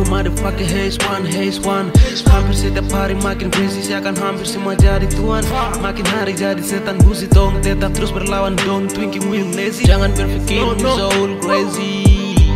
motherfucker haze one. Hampir setiap hari makin crazy, seakan hampir semua jadi tuan. Makin hari jadi setan busi dong, tetap terus berlawan dong. Twinking will lazy, jangan berpikir so crazy.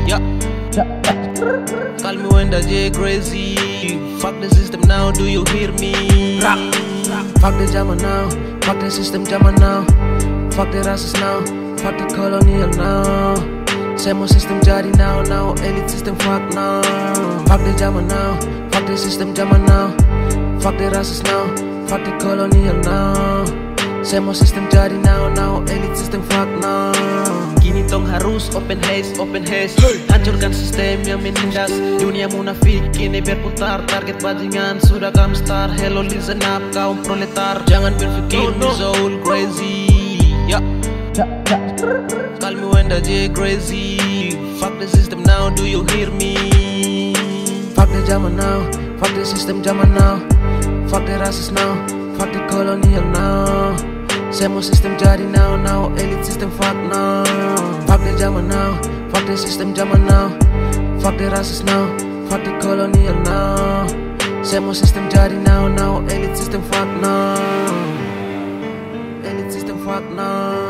Call me when that J crazy. Fuck the system now, do you hear me? Fuck the zaman now, fuck the system zaman now. Fuck the races now, fuck the colonial now. Semua sistem jadi now, elite system fuck now. Fuck the zaman now, fuck the system zaman now. Fuck the races now, fuck the colonial now. Semua sistem jadi now, elite system fuck now. Kini tong harus open haze. Hancurkan sistem yang menindas dunia munafik kini berputar. Target bajingan sudah kamu start. Hello listen up kaum proletar, jangan berpikir so crazy. Call me when that J crazy. Fuck the system now, do you hear me? Fuck the zaman now, fuck the system zaman now. Fuck the races now, fuck the colonial now. Semua sistem jadi now, elite system fuck now. Fuck the zaman now, fuck the system zaman now. Fuck the races now, fuck the colonial now. Semua sistem jadi now, elite system fuck now. Elite system fuck now.